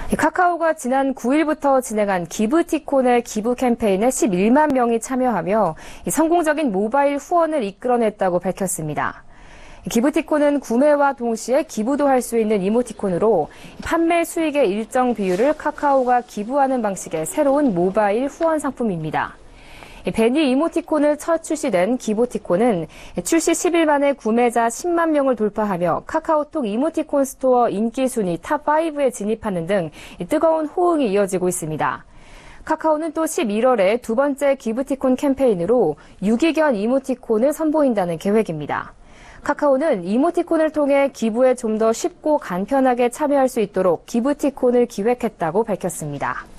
카카오가 지난 9일부터 진행한 기브티콘의 기부 캠페인에 11만 명이 참여하며 성공적인 모바일 후원을 이끌어냈다고 밝혔습니다. 기브티콘은 구매와 동시에 기부도 할 수 있는 이모티콘으로 판매 수익의 일정 비율을 카카오가 기부하는 방식의 새로운 모바일 후원 상품입니다. 베니 이모티콘을 첫 출시된 기브티콘은 출시 10일 만에 구매자 10만 명을 돌파하며 카카오톡 이모티콘 스토어 인기 순위 탑5에 진입하는 등 뜨거운 호응이 이어지고 있습니다. 카카오는 또 11월에 두 번째 기브티콘 캠페인으로 유기견 이모티콘을 선보인다는 계획입니다. 카카오는 이모티콘을 통해 기부에 좀 더 쉽고 간편하게 참여할 수 있도록 기브티콘을 기획했다고 밝혔습니다.